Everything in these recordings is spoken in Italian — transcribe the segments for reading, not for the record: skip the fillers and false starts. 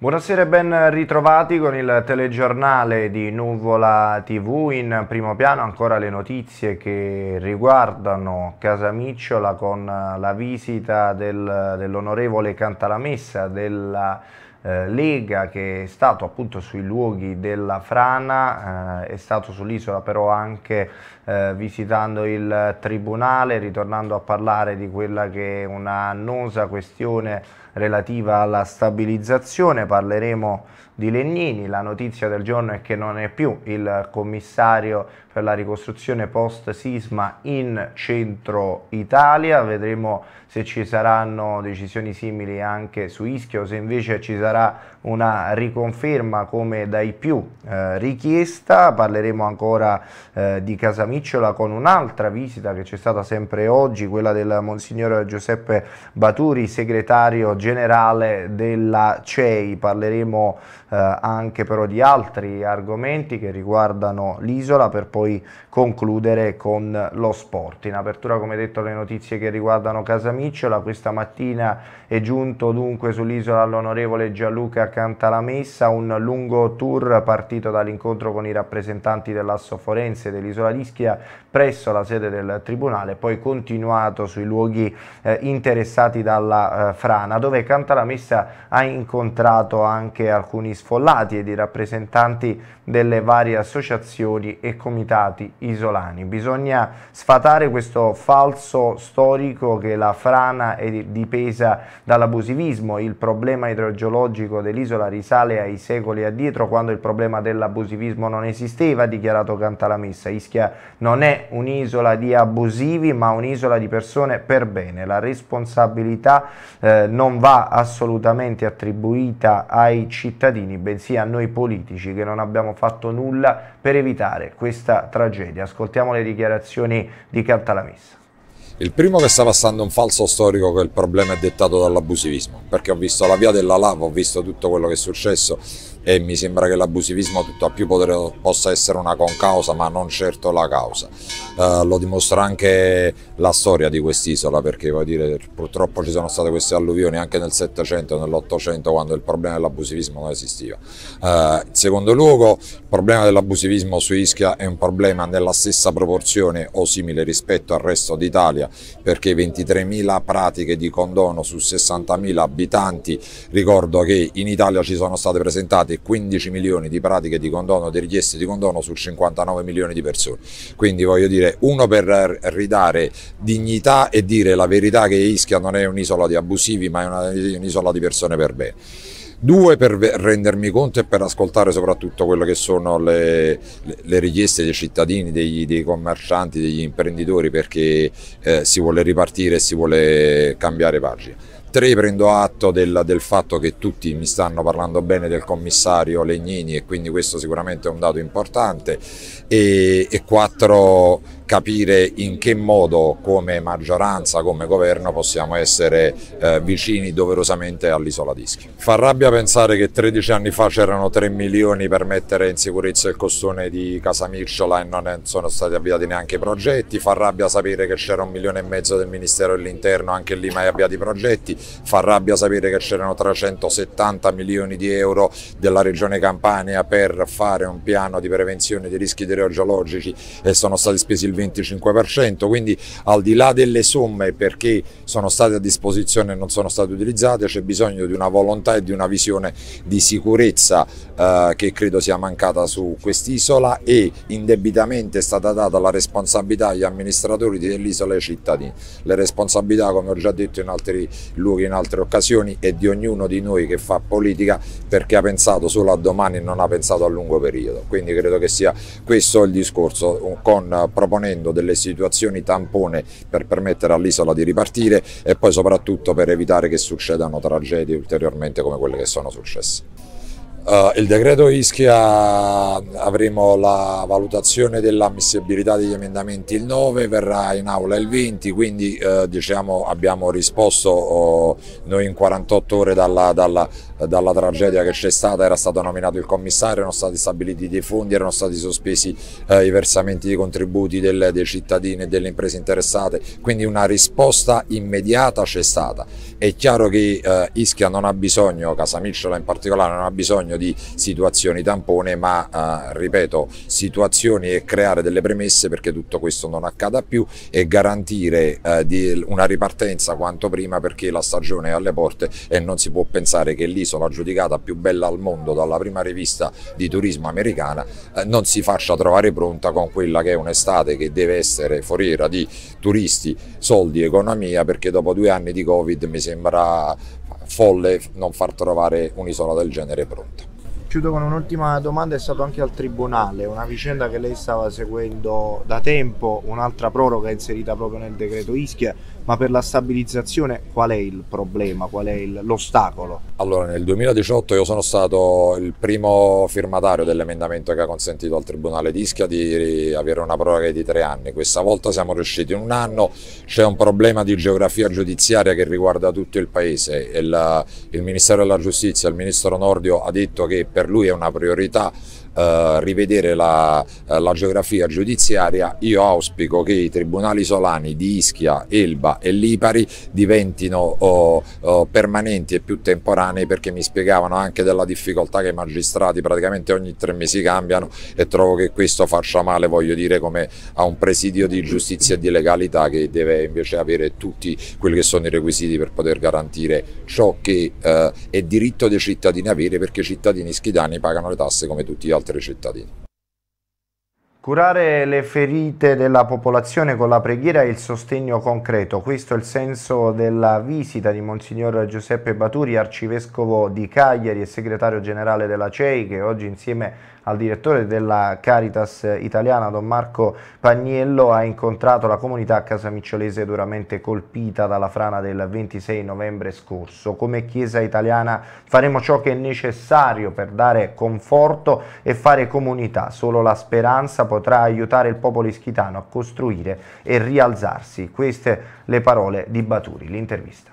Buonasera e ben ritrovati con il telegiornale di Nuvola TV. In primo piano ancora le notizie che riguardano Casamicciola con la visita dell'onorevole Cantalamessa della Lega, che è stato appunto sui luoghi della frana, è stato sull'isola però anche visitando il tribunale, ritornando a parlare di quella che è una annosa questione relativa alla stabilizzazione. Parleremo di Legnini. La notizia del giorno è che non è più il commissario per la ricostruzione post sisma in centro Italia. Vedremo se ci saranno decisioni simili anche su Ischia o se invece ci sarà una riconferma come dai più richiesta. Parleremo ancora di Casamicciola con un'altra visita che c'è stata sempre oggi, quella del Monsignor Giuseppe Baturi, segretario generale della CEI. Parleremo anche però di altri argomenti che riguardano l'isola, per poi concludere con lo sport. In apertura, come detto, le notizie che riguardano Casamicciola. Questa mattina è giunto dunque sull'isola l'onorevole Gianluca Cantalamessa, un lungo tour partito dall'incontro con i rappresentanti dell'Asso Forense dell'isola di Ischia presso la sede del tribunale, poi continuato sui luoghi interessati dalla frana, dove Cantalamessa ha incontrato anche alcuni sfollati ed i rappresentanti delle varie associazioni e comitati isolani. Bisogna sfatare questo falso storico che la frana è dipesa dall'abusivismo. Il problema idrogeologico dell'isola risale ai secoli addietro, quando il problema dell'abusivismo non esisteva, ha dichiarato Cantalamessa. Ischia non è un'isola di abusivi, ma un'isola di persone per bene. La responsabilità non va assolutamente attribuita ai cittadini, bensì a noi politici che non abbiamo fatto nulla per evitare questa tragedia. Ascoltiamo le dichiarazioni di Cantalamessa. Il primo che sta passando un falso storico che il problema è dettato dall'abusivismo, perché ho visto la via della lava, ho visto tutto quello che è successo e mi sembra che l'abusivismo tutto a più possa essere una concausa, ma non certo la causa. Lo dimostra anche la storia di quest'isola, perché vuol dire, purtroppo ci sono state queste alluvioni anche nel Settecento e nell'Ottocento, quando il problema dell'abusivismo non esisteva. In secondo luogo, il problema dell'abusivismo su Ischia è un problema nella stessa proporzione o simile rispetto al resto d'Italia, perché 23.000 pratiche di condono su 60.000 abitanti. Ricordo che in Italia ci sono state presentate 15 milioni di pratiche di condono, di richieste di condono su 59 milioni di persone. Quindi voglio dire, uno, per ridare dignità e dire la verità che Ischia non è un'isola di abusivi, ma è un'isola di persone per bene. Due, per rendermi conto e per ascoltare soprattutto quello che sono le richieste dei cittadini, dei commercianti, degli imprenditori, perché si vuole ripartire e si vuole cambiare pagina. 3, prendo atto del fatto che tutti mi stanno parlando bene del commissario Legnini e quindi questo sicuramente è un dato importante. E 4, capire in che modo come maggioranza, come governo possiamo essere vicini doverosamente all'isola di Ischia. Fa rabbia pensare che 13 anni fa c'erano 3 milioni per mettere in sicurezza il costone di Casamicciola e non sono stati avviati neanche i progetti. Fa rabbia sapere che c'era 1,5 milioni del Ministero dell'Interno, anche lì mai avviati i progetti. Fa rabbia sapere che c'erano 370 milioni di euro della Regione Campania per fare un piano di prevenzione dei rischi idrogeologici e sono stati spesi il 25%, quindi al di là delle somme, perché sono state a disposizione e non sono state utilizzate, c'è bisogno di una volontà e di una visione di sicurezza che credo sia mancata su quest'isola, e indebitamente è stata data la responsabilità agli amministratori dell'isola e ai cittadini. Le responsabilità, come ho già detto in altri luoghi, in altre occasioni, è di ognuno di noi che fa politica, perché ha pensato solo a domani e non ha pensato a lungo periodo. Quindi credo che sia questo il discorso, proponendo delle situazioni tampone per permettere all'isola di ripartire e poi soprattutto per evitare che succedano tragedie ulteriormente come quelle che sono successe. Il decreto Ischia avremo la valutazione dell'ammissibilità degli emendamenti il 9, verrà in aula il 20, quindi diciamo, abbiamo risposto noi in 48 ore dalla tragedia che c'è stata. Era stato nominato il commissario, erano stati stabiliti dei fondi, erano stati sospesi i versamenti dei contributi dei cittadini e delle imprese interessate, quindi una risposta immediata c'è stata. È chiaro che Ischia non ha bisogno, Casamicciola in particolare, non ha bisogno di situazioni tampone, ma ripeto, situazioni e creare delle premesse perché tutto questo non accada più e garantire una ripartenza quanto prima, perché la stagione è alle porte e non si può pensare che l'isola giudicata più bella al mondo dalla prima rivista di turismo americana non si faccia trovare pronta con quella che è un'estate che deve essere foriera di turisti, soldi, economia, perché dopo 2 anni di Covid mi sembra folle non far trovare un'isola del genere pronta. Chiudo con un'ultima domanda. È stato anche al Tribunale una vicenda che lei stava seguendo da tempo, un'altra proroga inserita proprio nel decreto Ischia, ma per la stabilizzazione qual è il problema, qual è l'ostacolo? Allora, nel 2018 io sono stato il primo firmatario dell'emendamento che ha consentito al Tribunale di Ischia di avere una proroga di 3 anni, questa volta siamo riusciti in 1 anno. C'è un problema di geografia giudiziaria che riguarda tutto il Paese. Il Ministero della Giustizia, il Ministro Nordio ha detto che per lui è una priorità rivedere la geografia giudiziaria. Io auspico che i tribunali isolani di Ischia, Elba e Lipari diventino permanenti e più temporanei, perché mi spiegavano anche della difficoltà che i magistrati praticamente ogni 3 mesi cambiano e trovo che questo faccia male, voglio dire, come a un presidio di giustizia e di legalità che deve invece avere tutti quelli che sono i requisiti per poter garantire ciò che è diritto dei cittadini avere, perché i cittadini ischitani pagano le tasse come tutti gli altri cittadini. Curare le ferite della popolazione con la preghiera e il sostegno concreto, questo è il senso della visita di Monsignor Giuseppe Baturi, arcivescovo di Cagliari e segretario generale della CEI, che oggi insieme al direttore della Caritas italiana, Don Marco Pagniello, ha incontrato la comunità casamicciolese duramente colpita dalla frana del 26 novembre scorso. Come Chiesa italiana faremo ciò che è necessario per dare conforto e fare comunità. Solo la speranza potrà aiutare il popolo ischitano a costruire e rialzarsi. Queste le parole di Baturi. L'intervista.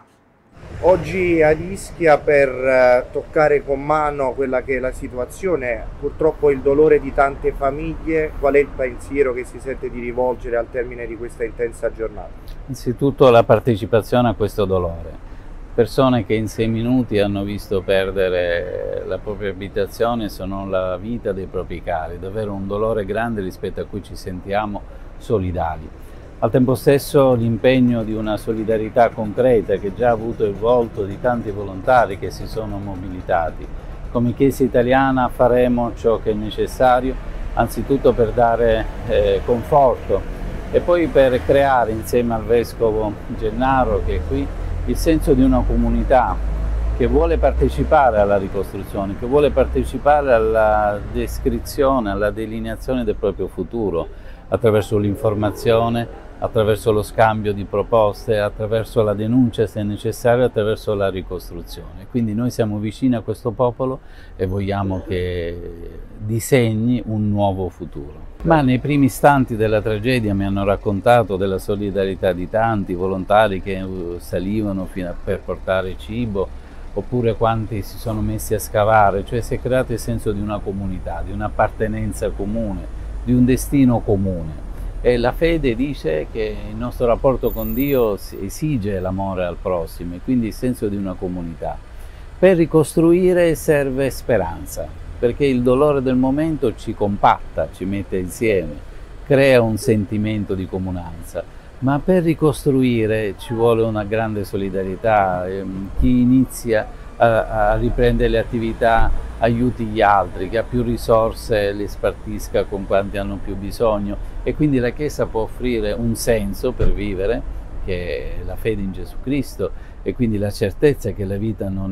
Oggi ad Ischia per toccare con mano quella che è la situazione, purtroppo il dolore di tante famiglie. Qual è il pensiero che si sente di rivolgere al termine di questa intensa giornata? Innanzitutto la partecipazione a questo dolore. Persone che in 6 minuti hanno visto perdere la propria abitazione, se non la vita dei propri cari, davvero un dolore grande rispetto a cui ci sentiamo solidali. Al tempo stesso l'impegno di una solidarietà concreta che già ha avuto il volto di tanti volontari che si sono mobilitati. Come Chiesa italiana faremo ciò che è necessario, anzitutto per dare conforto e poi per creare insieme al Vescovo Gennaro, che è qui, il senso di una comunità che vuole partecipare alla ricostruzione, che vuole partecipare alla descrizione, alla delineazione del proprio futuro, attraverso l'informazione, attraverso lo scambio di proposte, attraverso la denuncia se necessario, attraverso la ricostruzione. Quindi noi siamo vicini a questo popolo e vogliamo che disegni un nuovo futuro. Ma nei primi istanti della tragedia mi hanno raccontato della solidarietà di tanti volontari che salivano per portare cibo, oppure quanti si sono messi a scavare, cioè si è creato il senso di una comunità, di un'appartenenza comune, di un destino comune. E la fede dice che il nostro rapporto con Dio esige l'amore al prossimo e quindi il senso di una comunità. Per ricostruire serve speranza, perché il dolore del momento ci compatta, ci mette insieme, crea un sentimento di comunanza, ma per ricostruire ci vuole una grande solidarietà. Chi inizia a riprendere le attività aiuti gli altri, che ha più risorse le spartisca con quanti hanno più bisogno, e quindi la Chiesa può offrire un senso per vivere, che è la fede in Gesù Cristo, e quindi la certezza che la vita non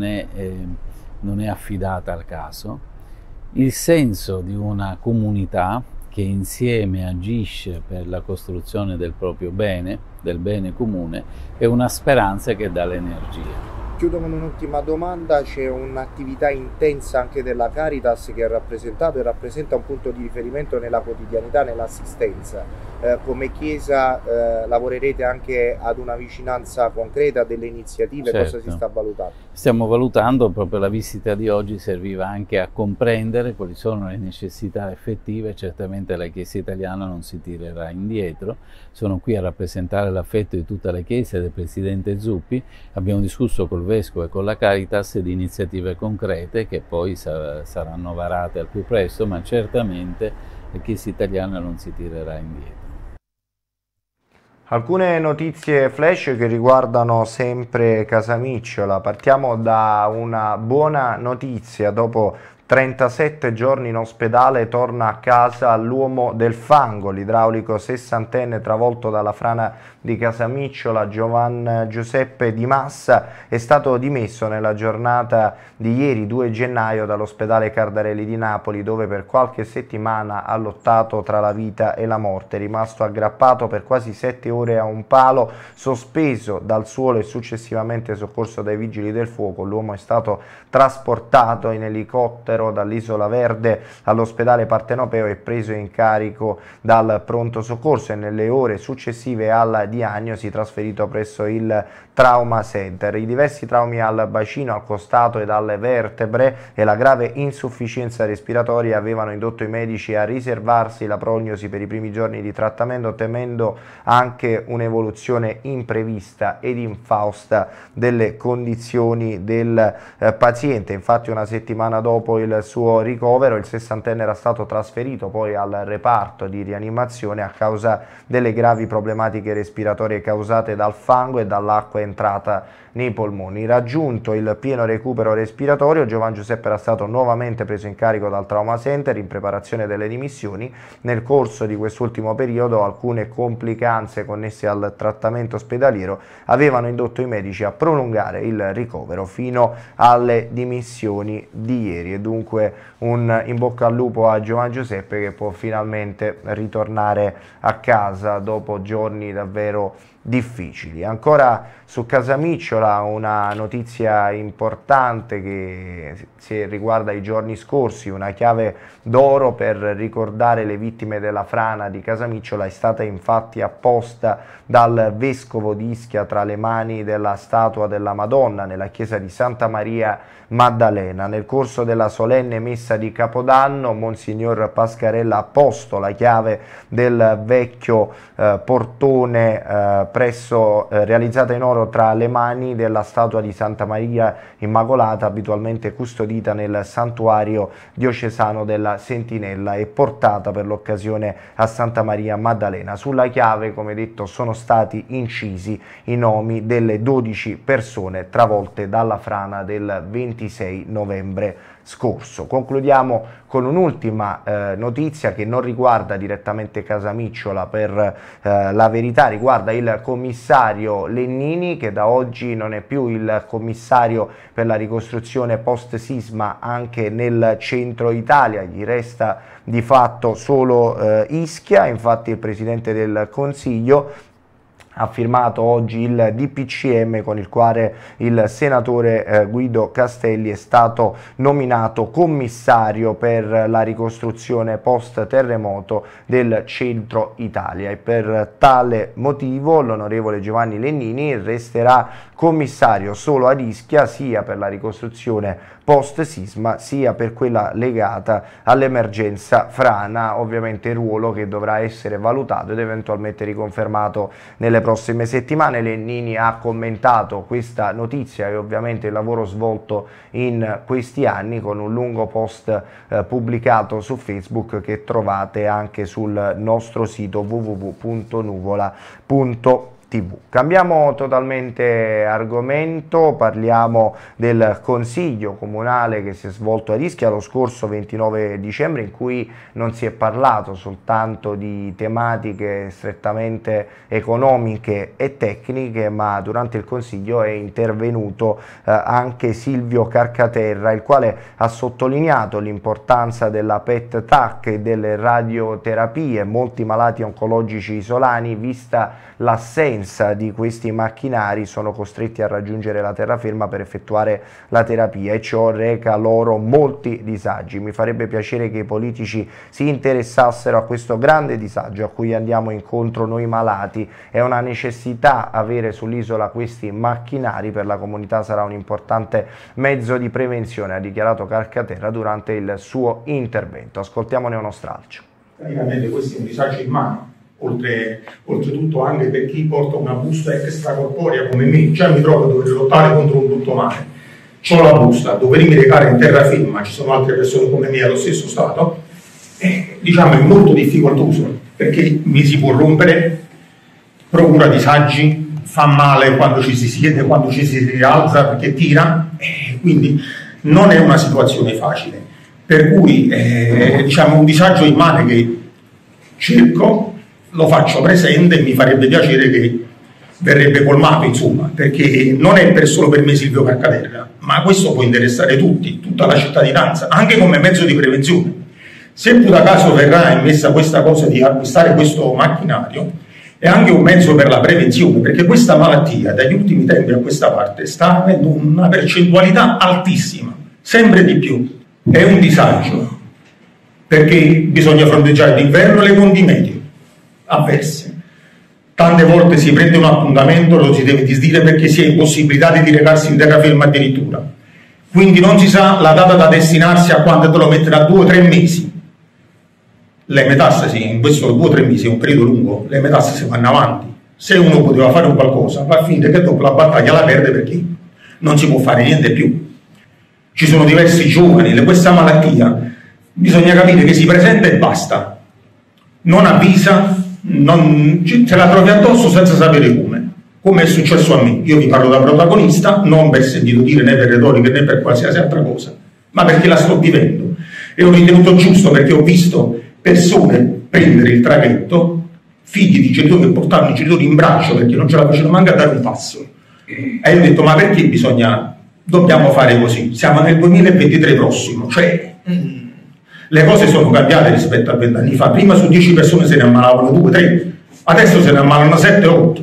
è affidata al caso, il senso di una comunità che insieme agisce per la costruzione del proprio bene, del bene comune, e una speranza che dà l'energia. Chiudo con un'ultima domanda, c'è un'attività intensa anche della Caritas che ha rappresentato e rappresenta un punto di riferimento nella quotidianità, nell'assistenza. Come Chiesa lavorerete anche ad una vicinanza concreta, delle iniziative, Certo. cosa si sta valutando? Stiamo valutando, proprio la visita di oggi serviva anche a comprendere quali sono le necessità effettive. Certamente la Chiesa italiana non si tirerà indietro, sono qui a rappresentare l'affetto di tutta la Chiesa e del Presidente Zuppi. Abbiamo discusso col Vescovo e con la Caritas di iniziative concrete che poi saranno varate al più presto, ma certamente la Chiesa italiana non si tirerà indietro. Alcune notizie flash che riguardano sempre Casamicciola. Partiamo da una buona notizia: dopo 37 giorni in ospedale torna a casa l'uomo del fango, l'idraulico sessantenne travolto dalla frana di Casamicciola, Giovan Giuseppe Di Massa, è stato dimesso nella giornata di ieri 2 gennaio dall'ospedale Cardarelli di Napoli, dove per qualche settimana ha lottato tra la vita e la morte, rimasto aggrappato per quasi 7 ore a un palo, sospeso dal suolo e successivamente soccorso dai vigili del fuoco. L'uomo è stato trasportato in elicottero dall'Isola Verde all'ospedale Partenopeo e preso in carico dal pronto soccorso, e nelle ore successive alla diagnosi trasferito presso il Trauma Center. I diversi traumi al bacino, al costato ed alle vertebre e la grave insufficienza respiratoria avevano indotto i medici a riservarsi la prognosi per i primi giorni di trattamento, temendo anche un'evoluzione imprevista ed infausta delle condizioni del paziente. Infatti, una settimana dopo il suo ricovero, il sessantenne era stato trasferito poi al reparto di rianimazione a causa delle gravi problematiche respiratorie causate dal fango e dall'acqua entrata nei polmoni. Raggiunto il pieno recupero respiratorio, Giovan Giuseppe era stato nuovamente preso in carico dal Trauma Center in preparazione delle dimissioni. Nel corso di quest'ultimo periodo alcune complicanze connesse al trattamento ospedaliero avevano indotto i medici a prolungare il ricovero fino alle dimissioni di ieri, e dunque un in bocca al lupo a Giovan Giuseppe, che può finalmente ritornare a casa dopo giorni davvero difficili. Ancora su Casamicciola una notizia importante che riguarda i giorni scorsi: una chiave d'oro per ricordare le vittime della frana di Casamicciola è stata infatti apposta dal vescovo di Ischia tra le mani della statua della Madonna nella chiesa di Santa Maria Maddalena. Nel corso della solenne messa di Capodanno, Monsignor Pascarella ha posto la chiave del vecchio portone realizzata in oro tra le mani della statua di Santa Maria Immacolata, abitualmente custodita nel santuario diocesano della Sentinella e portata per l'occasione a Santa Maria Maddalena. Sulla chiave, come detto, sono stati incisi i nomi delle 12 persone travolte dalla frana del 26 novembre scorso. Concludiamo con un'ultima notizia che non riguarda direttamente Casamicciola, per la verità riguarda il commissario Lennini, che da oggi non è più il commissario per la ricostruzione post sisma anche nel centro Italia, gli resta di fatto solo Ischia. Infatti il Presidente del Consiglio ha firmato oggi il DPCM con il quale il senatore Guido Castelli è stato nominato commissario per la ricostruzione post terremoto del centro Italia, e per tale motivo l'onorevole Giovanni Lennini resterà commissario solo ad Ischia, sia per la ricostruzione post sisma sia per quella legata all'emergenza frana, ovviamente ruolo che dovrà essere valutato ed eventualmente riconfermato nelle prossime settimane. Lennini ha commentato questa notizia e ovviamente il lavoro svolto in questi anni con un lungo post pubblicato su Facebook, che trovate anche sul nostro sito www.nuvola.tv. Cambiamo totalmente argomento, parliamo del Consiglio Comunale che si è svolto ad Ischia lo scorso 29 dicembre, in cui non si è parlato soltanto di tematiche strettamente economiche e tecniche, ma durante il Consiglio è intervenuto anche Silvio Carcaterra, il quale ha sottolineato l'importanza della PET-TAC e delle radioterapie. Molti malati oncologici isolani, vista l'assenza presenza di questi macchinari sono costretti a raggiungere la terraferma per effettuare la terapia e ciò reca loro molti disagi. Mi farebbe piacere che i politici si interessassero a questo grande disagio a cui andiamo incontro noi malati. È una necessità avere sull'isola questi macchinari, per la comunità sarà un importante mezzo di prevenzione, ha dichiarato Carcaterra durante il suo intervento. Ascoltiamone uno stralcio. Praticamente questo è un disagio immane, oltretutto anche per chi porta una busta extracorporea come me, già mi trovo a dover lottare contro un brutto male. C'ho la busta, dovermi recare in terraferma, ci sono altre persone come me allo stesso stato, diciamo è molto difficoltoso, perché mi si può rompere, procura disagi, fa male quando ci si siede, quando ci si rialza perché tira, quindi non è una situazione facile. Per cui diciamo un disagio immane che cerco, lo faccio presente e mi farebbe piacere che verrebbe colmato, insomma, perché non è solo per me Silvio Carcaterra, ma questo può interessare tutti, tutta la cittadinanza, anche come mezzo di prevenzione. Se da caso verrà immessa questa cosa di acquistare questo macchinario, è anche un mezzo per la prevenzione, perché questa malattia dagli ultimi tempi a questa parte sta avendo una percentualità altissima, sempre di più. È un disagio, perché bisogna fronteggiare d'inverno le fonti medie avverse. Tante volte si prende un appuntamento, lo si deve disdire perché si è impossibilitati di recarsi in terraferma addirittura. Quindi non si sa la data da destinarsi a quando te lo metterà 2 o 3 mesi. Le metastasi, in questo 2 o 3 mesi è un periodo lungo, le metastasi vanno avanti. Se uno poteva fare un qualcosa, va a finire che dopo la battaglia la perde perché non si può fare niente più. Ci sono diversi giovani, questa malattia bisogna capire che si presenta e basta, non avvisa, ce la trovi addosso senza sapere come è successo a me. Io vi parlo da protagonista, non per sentito dire né per retorica né per qualsiasi altra cosa, ma perché la sto vivendo e ho ritenuto giusto, perché ho visto persone prendere il traghetto, figli di genitori che portavano i genitori in braccio perché non ce la facevano manco a dare un passo, e ho detto ma perché dobbiamo fare così? Siamo nel 2023 prossimo, cioè le cose sono cambiate rispetto a 20 anni fa. Prima su 10 persone se ne ammalavano 2, 3, adesso se ne ammalano 7, 8.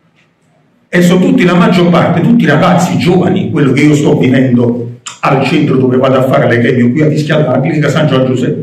E sono tutti, la maggior parte, tutti ragazzi giovani, quello che io sto vivendo al centro dove vado a fare le chemio qui a Fischiata, alla clinica San Giuseppe.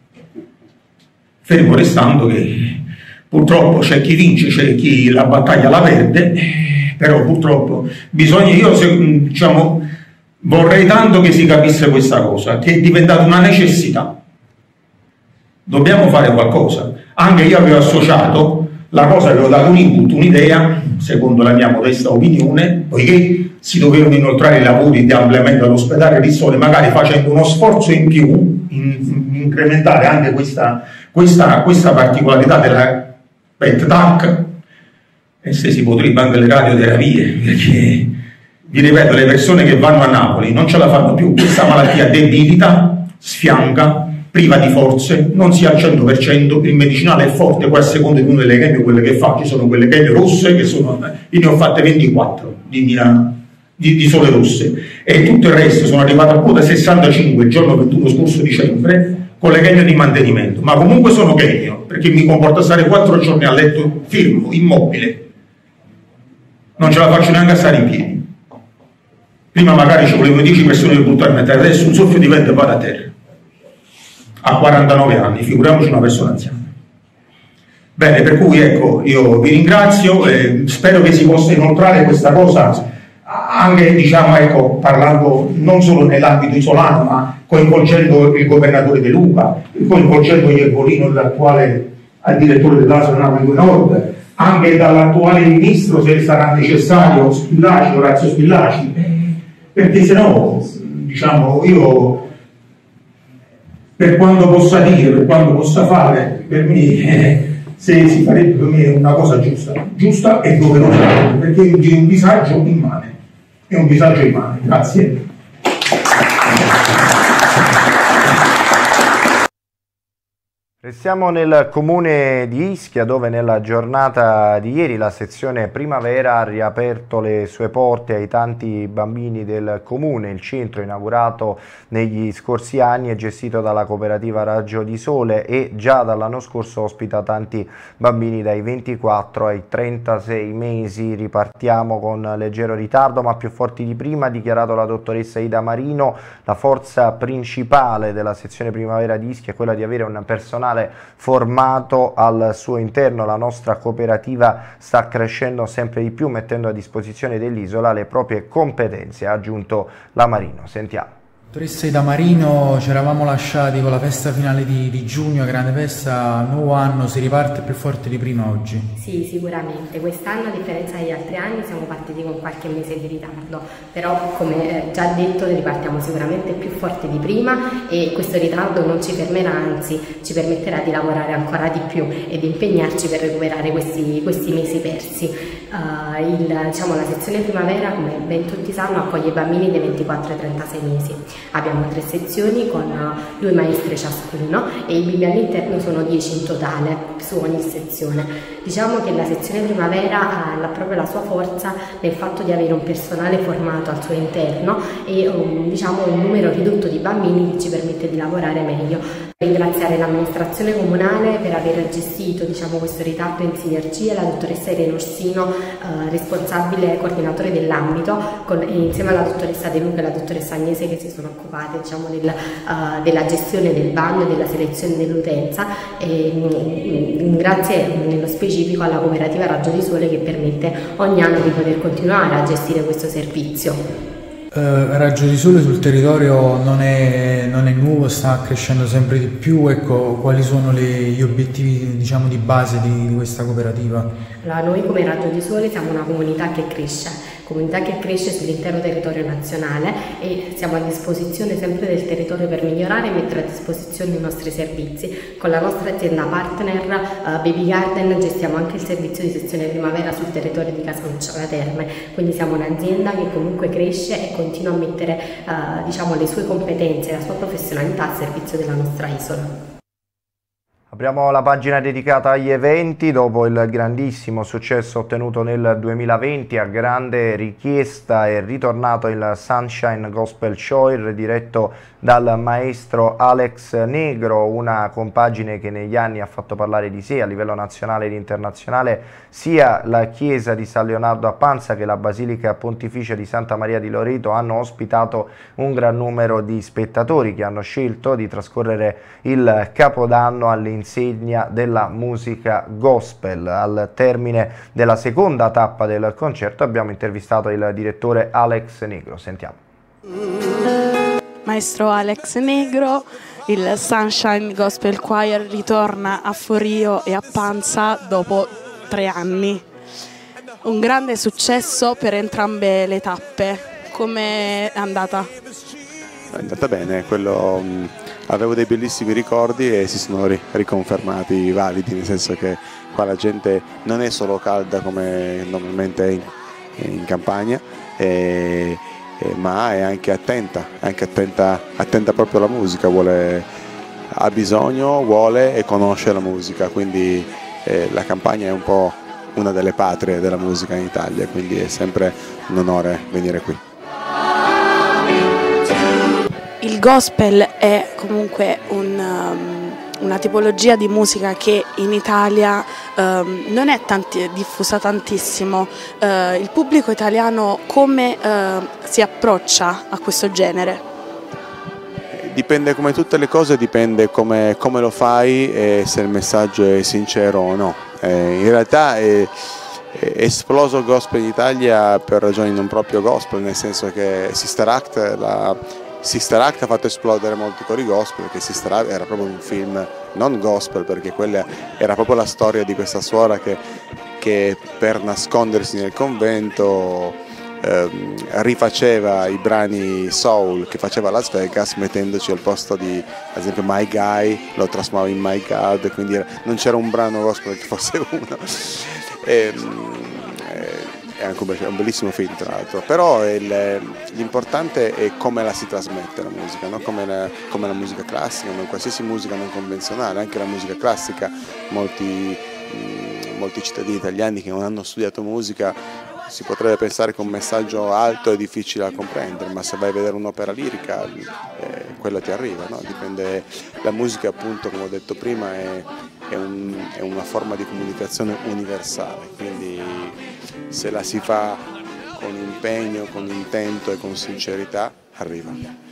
Fermo restando che purtroppo c'è chi vince, c'è chi la battaglia la perde, però purtroppo bisogna, diciamo, vorrei tanto che si capisse questa cosa, che è diventata una necessità. Dobbiamo fare qualcosa. Anche io avevo associato la cosa, avevo dato un input, un'idea, secondo la mia modesta opinione, poiché si dovevano inoltrare i lavori di ampliamento dell'ospedale Rizzoli, magari facendo uno sforzo in più, incrementare anche questa particolarità della PET-TAC, e se si potrebbe anche le radioterapie, perché vi ripeto, le persone che vanno a Napoli non ce la fanno più, questa malattia debilita, sfianca, priva di forze, non si ha al 100%, il medicinale è forte, poi a seconda di una delle chemie, quelle che fa, ci sono quelle chemie rosse, che sono, io ne ho fatte 24 di sole rosse, e tutto il resto sono arrivato a quota 65 il giorno 21 scorso dicembre, con le chemie di mantenimento, ma comunque sono chemio, perché mi comporta stare 4 giorni a letto fermo, immobile, non ce la faccio neanche a stare in piedi. Prima magari ci volevano 10 persone per buttarmi a terra, adesso un soffio di vento e vado a terra. A 49 anni, figuriamoci una persona anziana. Bene, per cui ecco, io vi ringrazio e spero che si possa inoltrare questa cosa anche, diciamo, ecco, parlando non solo nell'ambito isolano, ma coinvolgendo il governatore De Luca, coinvolgendo Iervolino, l'attuale direttore dell'ASL Napoli 2 Nord, anche dall'attuale ministro, se sarà necessario, Spillaci, Orazio Spillaci, perché se no, diciamo, io per quanto possa dire, per quanto possa fare, per me, se si farebbe per me una cosa giusta e doverosa, perché è un disagio immane, è un disagio immane. Grazie. Siamo nel comune di Ischia, dove nella giornata di ieri la sezione Primavera ha riaperto le sue porte ai tanti bambini del comune. Il centro, inaugurato negli scorsi anni, è gestito dalla cooperativa Raggio di Sole e già dall'anno scorso ospita tanti bambini dai 24 ai 36 mesi. Ripartiamo con leggero ritardo ma più forti di prima, ha dichiarato la dottoressa Ida Marino. La forza principale della sezione Primavera di Ischia è quella di avere un personale formato al suo interno. La nostra cooperativa sta crescendo sempre di più, mettendo a disposizione dell'isola le proprie competenze, ha aggiunto la Marino. Sentiamo. Dottoressa Ida Marino, ci eravamo lasciati con la festa finale di giugno, grande festa, nuovo anno, si riparte più forte di prima oggi? Sì, sicuramente. Quest'anno, a differenza degli altri anni, siamo partiti con qualche mese di ritardo, però come già detto ripartiamo sicuramente più forte di prima e questo ritardo non ci fermerà, anzi ci permetterà di lavorare ancora di più e di impegnarci per recuperare questi mesi persi. La sezione Primavera, come ben tutti sanno, accoglie i bambini dai 24 ai 36 mesi. Abbiamo 3 sezioni con 2 maestre ciascuno e i bimbi all'interno sono 10 in totale su ogni sezione. Diciamo che la sezione Primavera ha proprio la sua forza nel fatto di avere un personale formato al suo interno e un numero ridotto di bambini che ci permette di lavorare meglio. Ringraziare l'amministrazione comunale per aver gestito questo ritardo in sinergia, la dottoressa Irene Orsino, responsabile coordinatore dell'ambito, insieme alla dottoressa De Luca e alla dottoressa Agnese, che si sono occupate della gestione del bando e della selezione dell'utenza, e grazie nello specifico alla cooperativa Raggio di Sole, che permette ogni anno di poter continuare a gestire questo servizio. Raggio di Sole sul territorio non è nuovo, sta crescendo sempre di più. Ecco, quali sono gli obiettivi di base di questa cooperativa? Allora, noi come Raggio di Sole siamo una comunità che cresce sull'intero territorio nazionale e siamo a disposizione sempre del territorio per migliorare e mettere a disposizione i nostri servizi. Con la nostra azienda partner Baby Garden gestiamo anche il servizio di sezione Primavera sul territorio di Casamicciola Terme, quindi siamo un'azienda che comunque cresce e continua a mettere le sue competenze e la sua professionalità a servizio della nostra isola. Apriamo la pagina dedicata agli eventi. Dopo il grandissimo successo ottenuto nel 2020, a grande richiesta è ritornato il Sunshine Gospel Choir diretto dal maestro Alex Negro, una compagine che negli anni ha fatto parlare di sé a livello nazionale ed internazionale. Sia la chiesa di San Leonardo a Panza che la Basilica Pontificia di Santa Maria di Loreto hanno ospitato un gran numero di spettatori che hanno scelto di trascorrere il Capodanno all'insegna della musica gospel. Al termine della seconda tappa del concerto abbiamo intervistato il direttore Alex Negro. Sentiamo. Maestro Alex Negro, il Sunshine Gospel Choir ritorna a Forio e a Panza dopo 3 anni. Un grande successo per entrambe le tappe. Come è andata? È andata bene, avevo dei bellissimi ricordi e si sono riconfermati validi, nel senso che qua la gente non è solo calda come normalmente è in campagna, ma è anche attenta proprio alla musica, ha bisogno, vuole e conosce la musica, quindi la Campania è un po' una delle patrie della musica in Italia, quindi è sempre un onore venire qui. Il gospel è comunque una tipologia di musica che in Italia non è diffusa tantissimo. Il pubblico italiano come si approccia a questo genere? Dipende, come tutte le cose, dipende come lo fai e se il messaggio è sincero o no. In realtà è esploso il gospel in Italia per ragioni non proprio gospel, nel senso che Sister Act ha fatto esplodere molti cori gospel, perché Sister Act era proprio un film non gospel, perché quella era proprio la storia di questa suora che per nascondersi nel convento rifaceva i brani soul che faceva a Las Vegas, mettendoci al posto di, ad esempio, My Guy, lo trasformava in My God, quindi non c'era un brano gospel che fosse uno. è anche un bellissimo film tra l'altro, però l'importante è come la si trasmette la musica, no? come la musica classica, come qualsiasi musica non convenzionale, anche la musica classica, molti cittadini italiani che non hanno studiato musica si potrebbe pensare che un messaggio alto è difficile da comprendere, ma se vai a vedere un'opera lirica quello ti arriva, no? Dipende, la musica appunto come ho detto prima è una forma di comunicazione universale, quindi se la si fa con impegno, con intento e con sincerità arriva.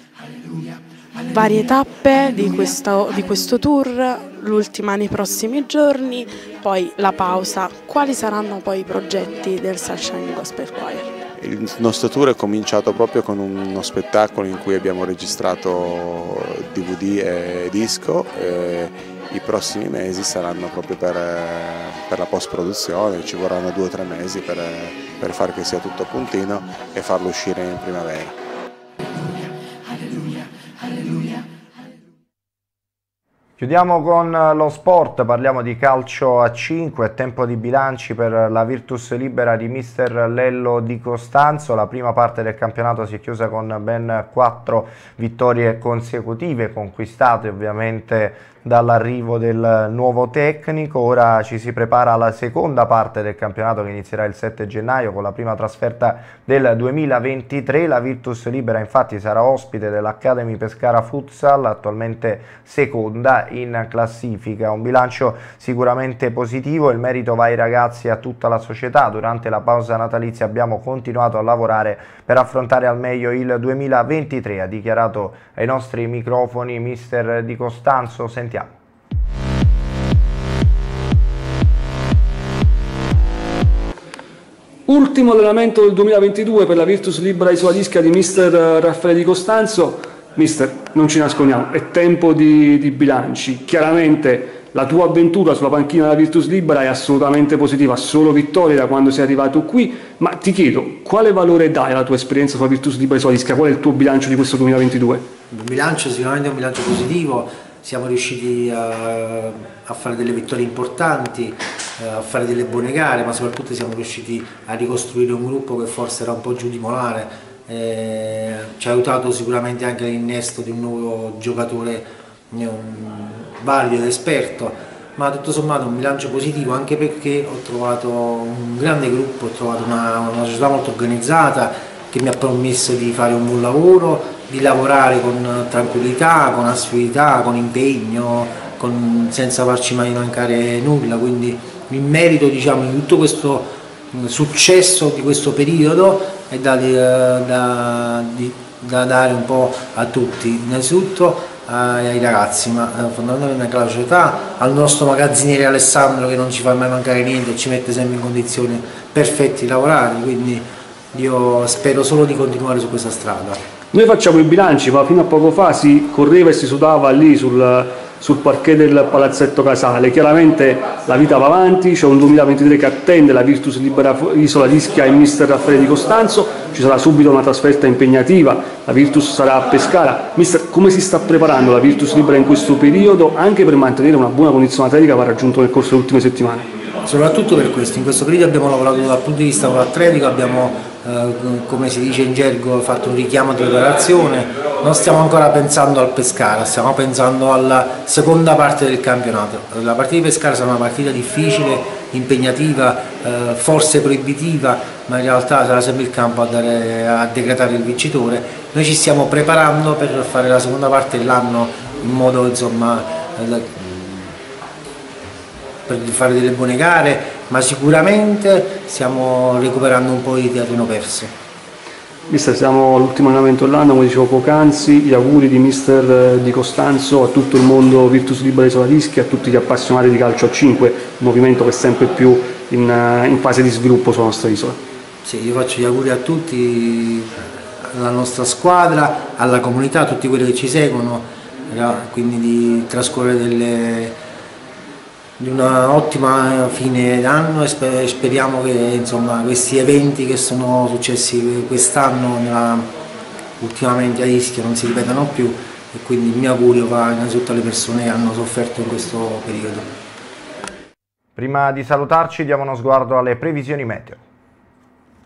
Varie tappe di questo tour, l'ultima nei prossimi giorni, poi la pausa. Quali saranno poi i progetti del Sunshine Gospel Choir? Il nostro tour è cominciato proprio con uno spettacolo in cui abbiamo registrato DVD e disco. I prossimi mesi saranno proprio per la post-produzione, ci vorranno 2 o 3 mesi per far che sia tutto a puntino e farlo uscire in primavera. Chiudiamo con lo sport, parliamo di calcio a 5, è tempo di bilanci per la Virtus Libera di mister Lello Di Costanzo. La prima parte del campionato si è chiusa con ben 4 vittorie consecutive, conquistate ovviamente dall'arrivo del nuovo tecnico. Ora ci si prepara alla seconda parte del campionato che inizierà il 7 gennaio con la prima trasferta del 2023. La Virtus Libera infatti sarà ospite dell'Academy Pescara Futsal, attualmente seconda in classifica. Un bilancio sicuramente positivo, il merito va ai ragazzi e a tutta la società. Durante la pausa natalizia abbiamo continuato a lavorare per affrontare al meglio il 2023, ha dichiarato ai nostri microfoni mister Di Costanzo. Sentiamo. Ultimo allenamento del 2022 per la Virtus Libera Isola d'Ischia di mister Raffaele Di Costanzo. Mister, non ci nascondiamo, è tempo di bilanci. Chiaramente la tua avventura sulla panchina della Virtus Libera è assolutamente positiva, solo vittorie da quando sei arrivato qui, ma ti chiedo, quale valore dai alla tua esperienza sulla Virtus Libera Isola d'Ischia? Qual è il tuo bilancio di questo 2022? Un bilancio sicuramente è un bilancio positivo, siamo riusciti a fare delle vittorie importanti, a fare delle buone gare, ma soprattutto siamo riusciti a ricostruire un gruppo che forse era un po' giù di molare. Ci ha aiutato sicuramente anche l'innesto di un nuovo giocatore valido ed esperto, ma tutto sommato un bilancio positivo, anche perché ho trovato un grande gruppo, ho trovato una società molto organizzata che mi ha permesso di fare un buon lavoro, di lavorare con tranquillità, con assiduità, con impegno, senza farci mai mancare nulla, quindi il merito, diciamo, di tutto questo successo di questo periodo è da dare un po' a tutti, innanzitutto ai ragazzi, ma fondamentalmente anche alla società, al nostro magazziniere Alessandro che non ci fa mai mancare niente, ci mette sempre in condizioni perfette di lavorare, quindi io spero solo di continuare su questa strada. Noi facciamo i bilanci, ma fino a poco fa si correva e si sudava lì sul parquet del Palazzetto Casale. Chiaramente la vita va avanti, c'è un 2023 che attende la Virtus Libera Isola d'Ischia e il mister Raffaele Di Costanzo, ci sarà subito una trasferta impegnativa, la Virtus sarà a Pescara. Mister, come si sta preparando la Virtus Libera in questo periodo, anche per mantenere una buona condizione atletica che va raggiunto nel corso delle ultime settimane? Soprattutto per questo, in questo periodo abbiamo lavorato dal punto di vista atletico, abbiamo come si dice in gergo fatto un richiamo di preparazione, non stiamo ancora pensando al Pescara, stiamo pensando alla seconda parte del campionato. La partita di Pescara sarà una partita difficile, impegnativa, forse proibitiva, ma in realtà sarà sempre il campo a decretare il vincitore. Noi ci stiamo preparando per fare la seconda parte dell'anno in modo, insomma, per fare delle buone gare, ma sicuramente stiamo recuperando un po' di terreno perso. Mister, siamo all'ultimo allenamento dell'anno, come dicevo poc'anzi, gli auguri di mister Di Costanzo a tutto il mondo Virtus Libera Isola d'Ischia, a tutti gli appassionati di calcio a 5, un movimento che è sempre più in fase di sviluppo sulla nostra isola. Sì, io faccio gli auguri a tutti, alla nostra squadra, alla comunità, a tutti quelli che ci seguono, quindi di trascorrere di una ottima fine d'anno e speriamo che, insomma, questi eventi che sono successi quest'anno ultimamente a Ischia non si ripetano più, e quindi il mio augurio va innanzitutto alle persone che hanno sofferto in questo periodo. Prima di salutarci diamo uno sguardo alle previsioni meteo.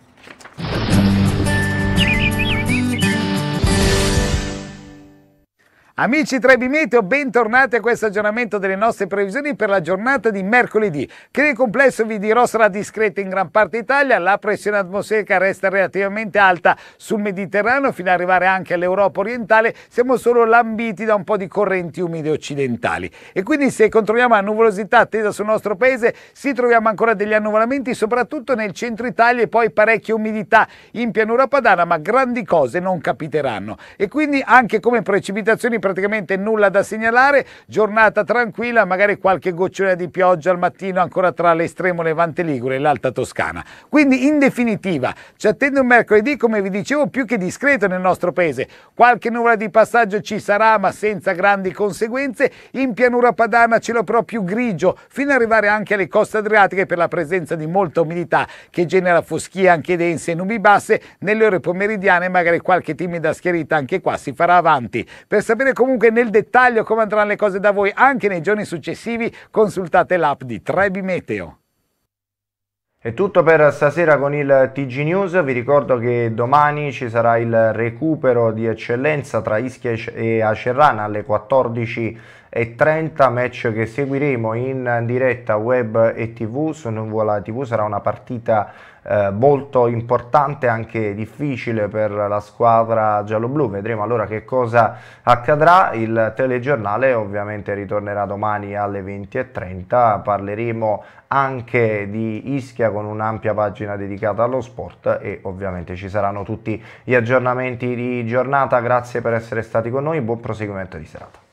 Amici Trebi Meteo, bentornati a questo aggiornamento delle nostre previsioni per la giornata di mercoledì, che nel complesso vi dirò sarà discreta in gran parte d'Italia. La pressione atmosferica resta relativamente alta sul Mediterraneo fino ad arrivare anche all'Europa orientale. Siamo solo lambiti da un po' di correnti umide occidentali e quindi se controlliamo la nuvolosità attesa sul nostro paese si troviamo ancora degli annuvolamenti soprattutto nel centro Italia e poi parecchia umidità in pianura padana, ma grandi cose non capiteranno e quindi anche come precipitazioni praticamente nulla da segnalare, giornata tranquilla, magari qualche gocciolina di pioggia al mattino ancora tra l'estremo levante ligure e l'alta Toscana. Quindi in definitiva ci attende un mercoledì, come vi dicevo, più che discreto nel nostro paese. Qualche nuvola di passaggio ci sarà ma senza grandi conseguenze. In pianura padana cielo però più grigio fino ad arrivare anche alle coste adriatiche per la presenza di molta umidità che genera foschie anche dense e nubi basse. Nelle ore pomeridiane magari qualche timida schiarita anche qua si farà avanti. Per sapere comunque nel dettaglio come andranno le cose da voi anche nei giorni successivi, consultate l'app di Trebi Meteo. È tutto per stasera con il TG News. Vi ricordo che domani ci sarà il recupero di eccellenza tra Ischia e Acerrana alle 14:30, match che seguiremo in diretta web e TV su Nuvola TV. Sarà una partita molto importante, anche difficile per la squadra gialloblu. Vedremo allora che cosa accadrà. Il telegiornale ovviamente ritornerà domani alle 20:30. Parleremo anche di Ischia con un'ampia pagina dedicata allo sport e ovviamente ci saranno tutti gli aggiornamenti di giornata. Grazie per essere stati con noi, buon proseguimento di serata.